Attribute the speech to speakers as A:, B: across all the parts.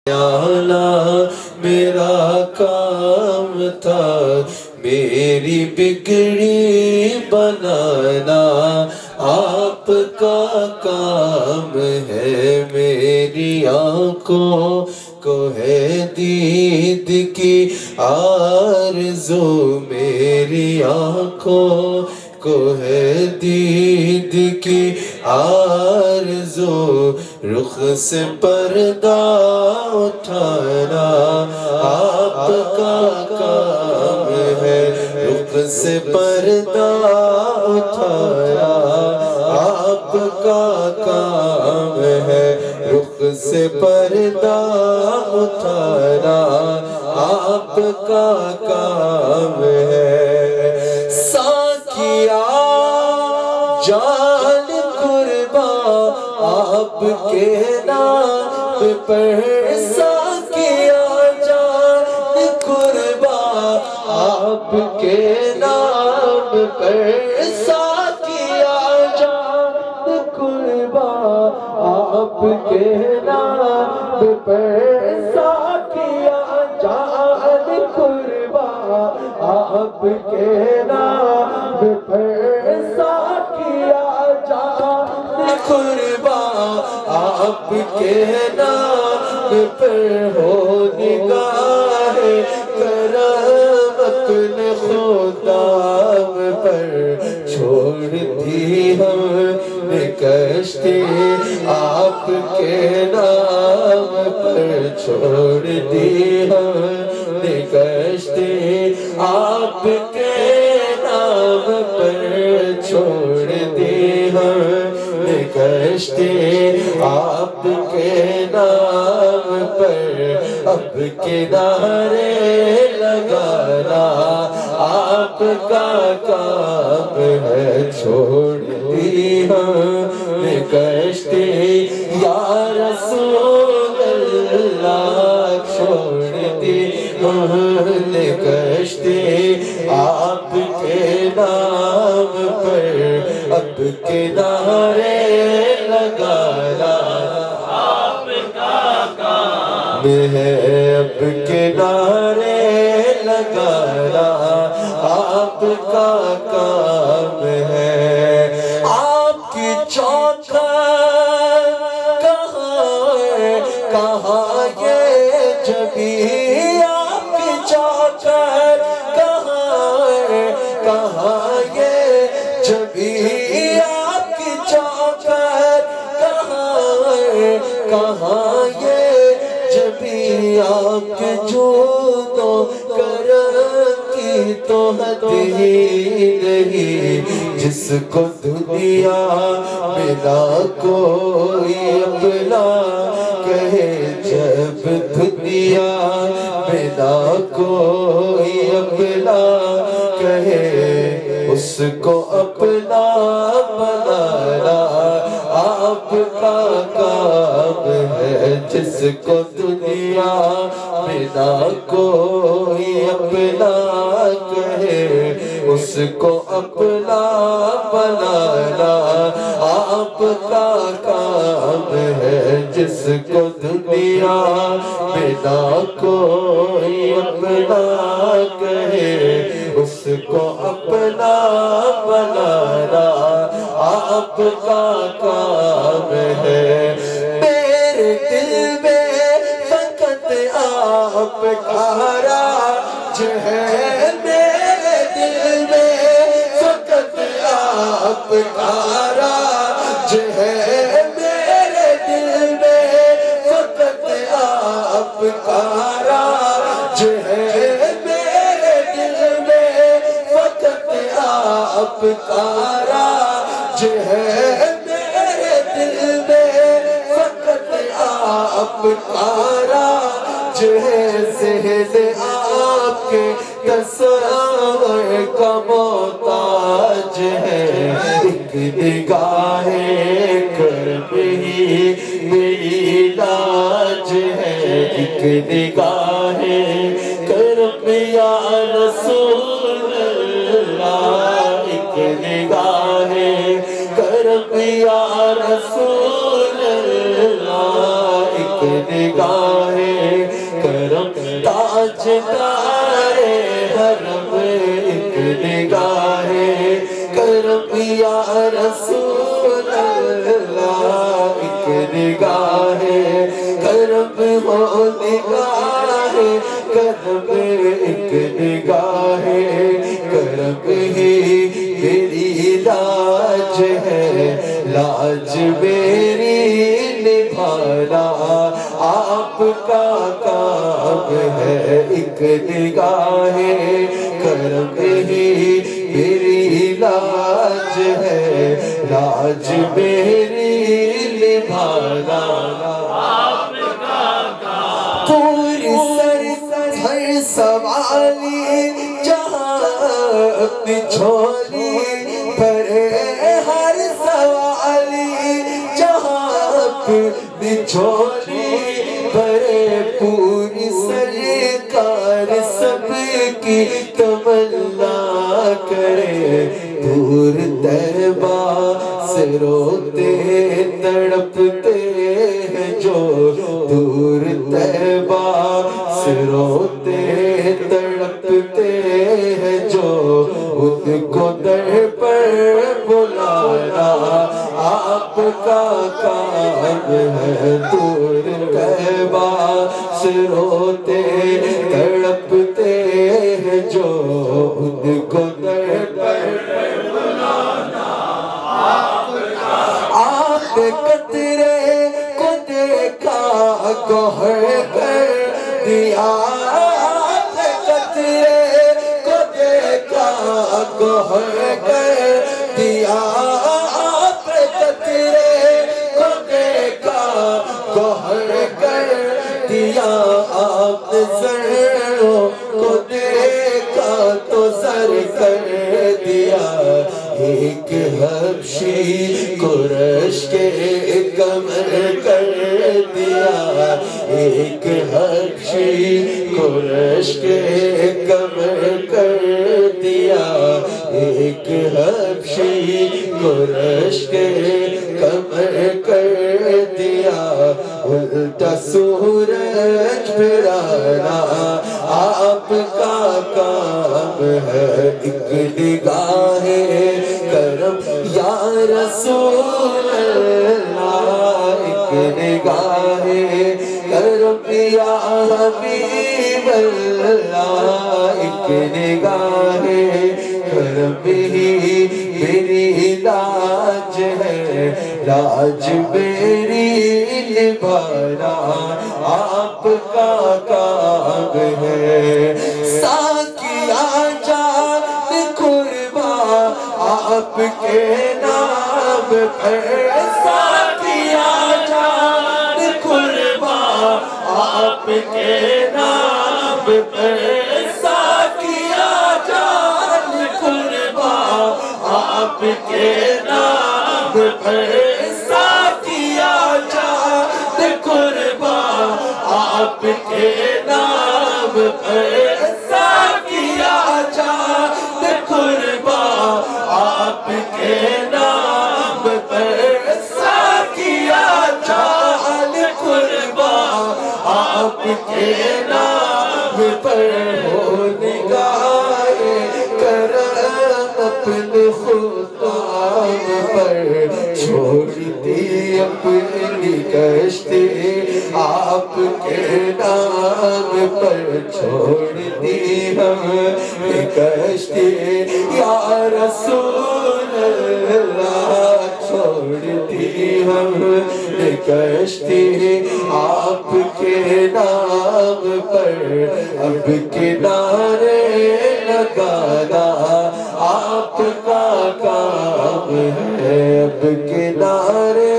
A: میرا کام تھا میری بگڑی بنانا، آپ کا کام ہے میری آنکھوں کو ہے دید کی آرزو، میری آنکھوں کو ہے دید کی آرزو، رخ سے پردہ اٹھانا آپ کا کام ہے، رخ سے پردہ اٹھانا آپ کا کام ہے، رخ سے پردہ اٹھانا آپ کا کام ہے۔ ساکیا جان قرباں آپ کے نام پر، ساکیا جان قرباں آپ کے نام پر، ساکیا جان قرباں آپ کے نام پر، ساکیا جان قرباں آپ کے نام پر، ساکیا جان قرباں آپ کے نام پر، ہو نگاہ کرم اپنے خدام پر، چھوڑ دی ہم نے کشتی آپ کے نام پر، چھوڑ دی ہم نے کشتی آپ کے نام پر، چھوڑ دی ہم نے کشتی آپ کے نام پر، اب کنارے لگانا آپ کا کام ہے، چھوڑ دی ہم نے کشتی یا رسول اللہ، چھوڑ دی ہم نے کشتی آپ کے نام پر، اب کنارے لگانا آپ کا کام ہے، اب کنارے لگانا آپ کا کام ہے۔ آپ کی چوکھٹ کہاں ہے، کہاں یہ جبی، آپ کی چوکھٹ کہاں ہے، کہاں یہ جبی، آپ کی چوکھٹ کہاں ہے، کہاں یہ جبی، آپ کے جودوں کرم کی تو حد ہی نہیں، جس کو دنیا میں نہ کوئی اپنا کہے، جب دنیا میں نہ کوئی اپنا کہے، اس کو اپنا بنانا آپ کا کام ہے، جس کو دنیا میں نہ کوئی اپنا کہے، اس کو اپنا بنانا آپ کا کام ہے، جس کو دنیا میں نہ کوئی اپنا کہے، اس کو اپنا بنانا آپ کا کام ہے۔ میرے دل میں فقط آپ کا راج ہے، میرے دل میں فقط آپ کا راج ہے، میرے دل میں فقط آپ کا راج ہے، میرے دل میں فقط آپ کا راج ہے، میرے دل میں فقط آپ کا راج ہے، ذہن آپ کے تصور کا محتاج ہے، ایک نگاہ کرم ہی میری لاج ہے، ایک نگاہ کرم یا رسول اللہ، ایک نگاہ کرم یا رسول اللہ، ایک نگاہ کرم تاجدار حرم ایک نگاہ کرم یا رسول اللہ ایک نگاہ کرم ہو نگاہ کرم ایک نگاہ کرم ہی میری لاج ہے لاج میری نبھانا آپ کا کام ہے ایک نگاہ کرم ہی میری لاج ہے لاج میری نبھانا آپ کا کام پوری سر سوالی جہاں اپنی جھولی بھرے ہر سوالی جہاں اپنی جھولی بھرے پوری سرکار سب کی تمنا کرے دور طیبہ سے روتے تڑپتے ہیں جو دور طیبہ سے روتے تڑپتے ہیں جو ان کو در پر بلانا آپ کا کام ہے دور طیبہ سے روتے تڑپتے ہیں جو ان کو در پر بلانا آپ کا آپ قطرے کو دیکھا گوہر کر دیا قطرے کو دیکھا گوہر کر دیا قطرے کو دیکھا گوہر کر دیا آپ زروں کو دیکھا تو زر کر دیا ایک حبشی قریش کے کمر کر دیا ایک حبشی قریش کے کمر کر دیا ایک حبشی قریش کے کمر کر دیا الٹا سورج پھرانا آپ کا کام ہے ایک نگاہ کرم یا رسول اللہ ایک نگاہ کرم یا حبیب اللہ ایک نگاہ کرم ہی میری لاج ہے لاج میری نبھانا آپ کا کام ہے ساکیا جان قربان آپ کے نام پر ساکیا جان قربان آپ کے نام پر ساکیا جان قربان آپ کے نام پر ساکیا جان قربان آپ کے نام پر ساکیا جان قربان آپ کے نام پر ساکیا جان قربان آپ کے نام پر ہو نگاہ کرم اپنے خطاب پر چھوڑتی اپنی کشتی آپ کے نام پر چھوڑتی ہم کشتی یا رسول اللہ چھوڑتی ہم کشتی آپ کے نام پر اب کنارے لگانا آپ کا کام ہے اب کنارے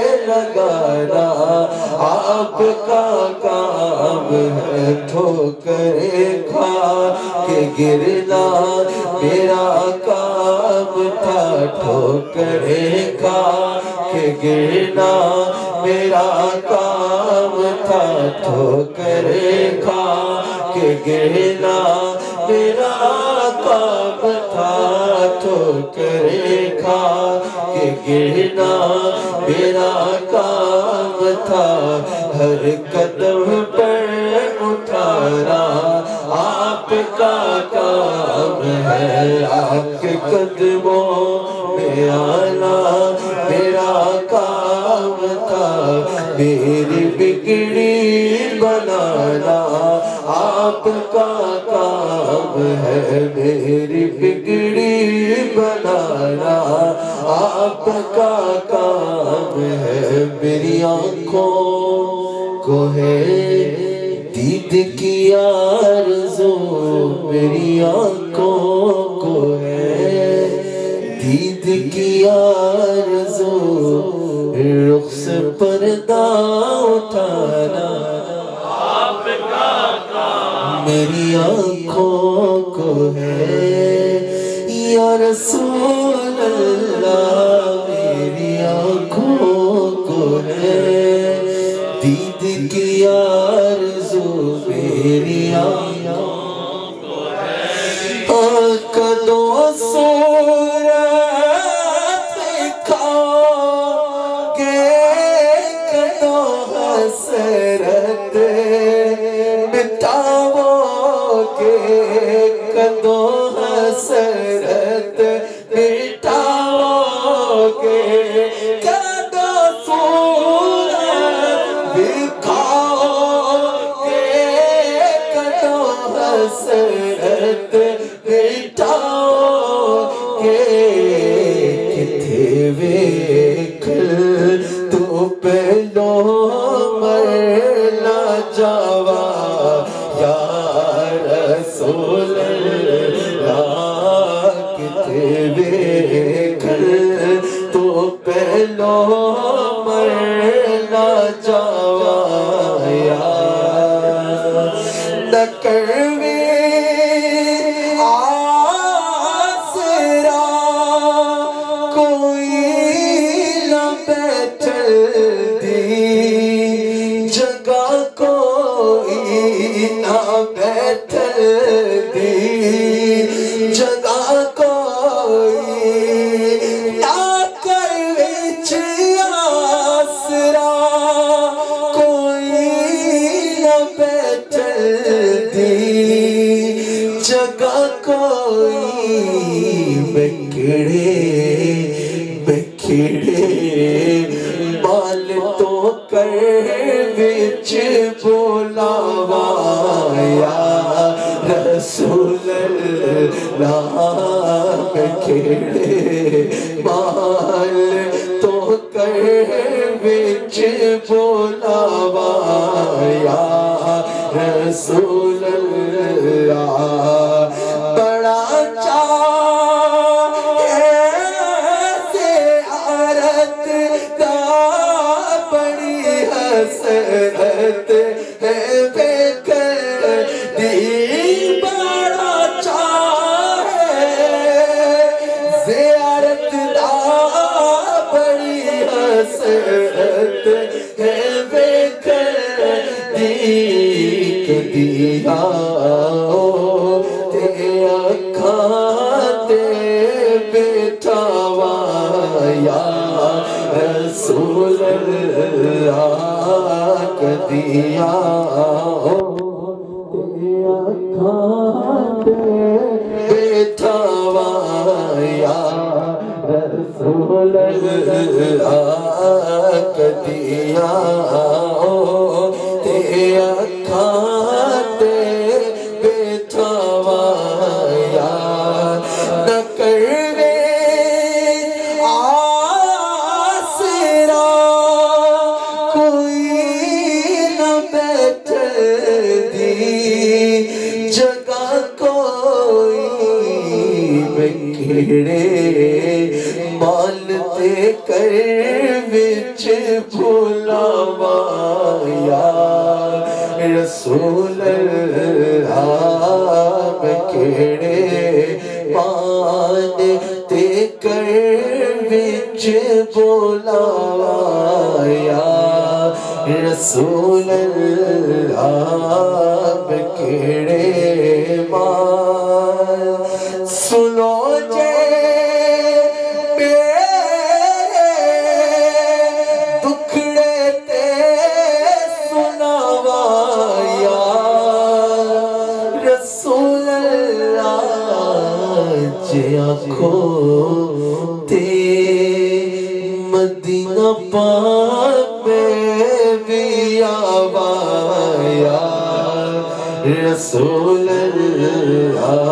A: لگانا آپ کا کام ہے ٹھوکریں کھا کے گرنا میرا کام تھا ٹھوکریں کھا کے گرنا میرا کام تھا ٹھوکریں کھا کے گرنا میرا کام تھا ٹھوکریں کھا کے گرنا میرا کام تھا ہر قدم پر اٹھا بنانا آپ کا کام ہے، آپ کے قدموں میں آنا میرا کام تھا، میری بگڑی بنانا آپ کا کام ہے، میری بگڑی بنانا آپ کا کام ہے، میری آنکھوں کو ہے دید کی آرزو، میری آنکھوں کو ہے دید کی آرزو، رخ سے پردہ اٹھانا آپ کا کام، میری آنکھوں کو ہے یا رسول اللہ، میری آنکھوں کو ہے دید کی آرزو، میری آنکھوں کو ہے قدوں صورت دکھا کے، قدوں حسرت مٹاو کے، قدوں حسرت مٹاو کے، قدوں صورت دکھاؤ کے، قدوں حسرت مٹاؤ کے، کتھے ویکھل تو پہلو مرنا جاوا یا رسول اللہ، کتھے ویکھل تو پہلو مرنا جاوا یا نہ کروے آسرا کوئی نہ بیٹھل دی جگہ، کوئی نہ بیٹھل دی جگہ، کوئی نہ کروے آسرا کوئی نہ بیٹھل دی جگہ، کوئی بکھڑے بکھڑے بال تو کر وچ بولاوا یا رسول اللہ، بکھڑے بال تو کر وچ بولاوا یا رسول اللہ، بڑا زیارت کا بڑی حسرت ہے بے دی، بڑا چاہے زیارت دا بڑی حسرت ہے بے دی، کدی آؤ تے اکھاں تے بٹھاوا یا رسول اللہ، کدی آؤ تے اکھاں تے بٹھاوا یا رسول اللہ، کدی آؤ تے اکھاں تے بٹھاوا یا نہ کروے آسرا کوئی نہ بیٹھل دی جگہ، کوئی بکھڑے مال تے کر وچ بھولاوا یا رسول اللہ، بکھڑے مال تے کر وچ بولاوا یا رسول اللہ، بکھڑے مال سنو جے دکھڑے تے سناوا یا جے آنکھو تے مدینہ پاک میں بھی آوایا رسول اللہ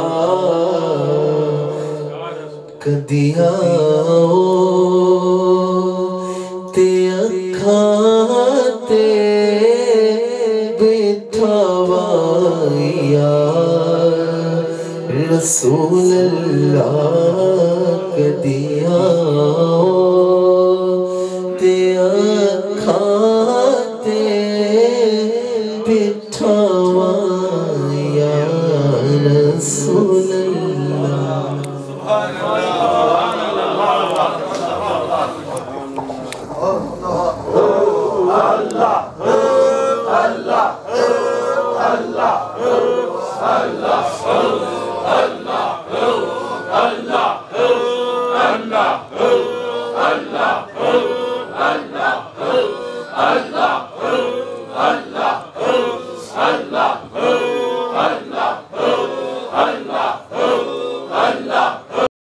A: کدی آؤ تے اکھاں تے بٹھاوایا رسول اللہ کدی آؤ تے اکھاں تے بٹھاوایا رسول اللہ
B: اللہ